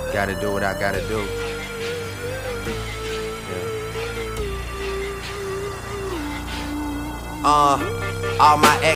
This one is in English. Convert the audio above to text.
Gotta do what I gotta do. Yeah. All my